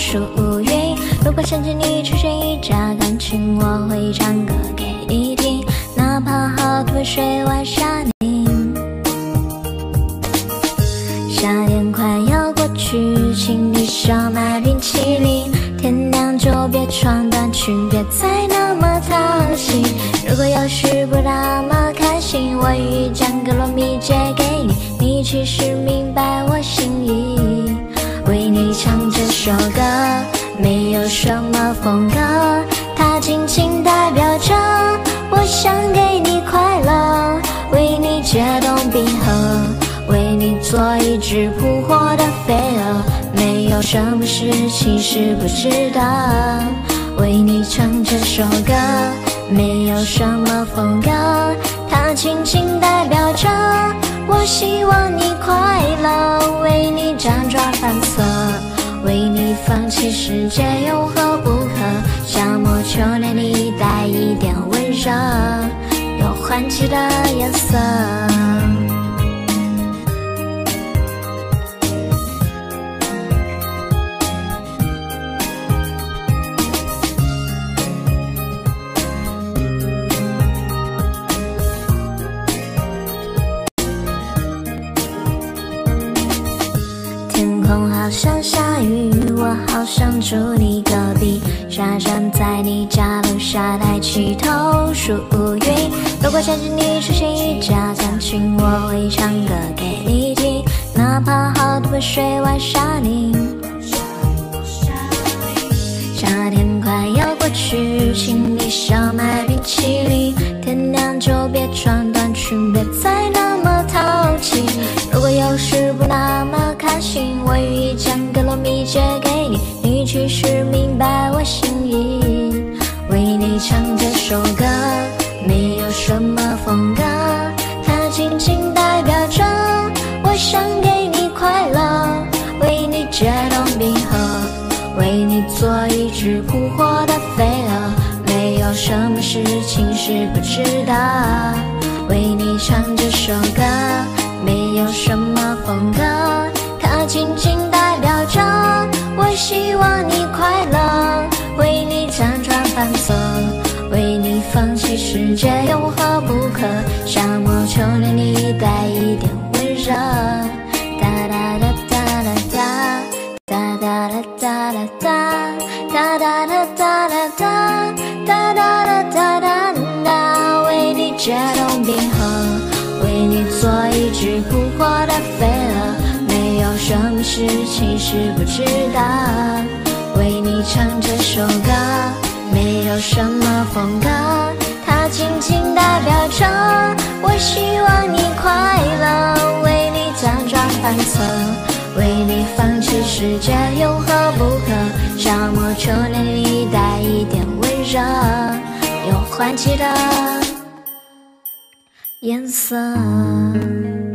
属云。如果想见你出现一架钢琴，我会唱歌给你听，哪怕好多水外沙凝。夏天快要过去，请你少买冰淇淋，天凉就别穿短裙，别再那么淘气。如果有时不那么开心，我一张格罗米借给你，你其实明白我心意。为你唱这首歌，没有什么风格，它仅仅代表着我想给你快乐，为你解冻冰河，为你做一只扑火的飞蛾。没有什么事情是不值得，为你唱这首歌，没有什么风格，它仅仅代表着我希望你快乐，为你辗转反侧，为你放弃世界有何不可？夏末秋凉你带一点温热，有换季的颜色。天空好像下雨，我好想住你隔壁，傻站在你家楼下抬起头数云。如果想见你出现一架钢琴，我会唱歌给你听，哪怕好多水外沙凝。夏天快要过去，请你少买冰淇淋，天凉就别穿短裙，别再那么淘气。如果有时不那么开心，我一张格罗米借给你，你其实明白我心意。为你唱这首歌，没有什么风格，它仅仅代表着我想给你快乐，为你解冻冰河，为你做一只扑火的飞蛾。没有什么事情是不值得，为你唱这首歌，没有什么风格，它仅仅代表着我希望你快乐，为你辗转反侧，为你放弃世界有何不可？夏末秋凉你带一点温热，哒哒哒哒哒哒，哒哒哒哒哒哒，哒哒哒哒哒哒，哒哒哒哒哒哒，为你解冻冰河，为你做一只扑火的飞蛾。没有什么事情是不值得，为你唱这首歌，没有什么风格，它仅仅代表着我希望你快乐，为你辗转反侧，为你放弃世界有何不可？夏末秋凉里带一点温热，有换季的颜色。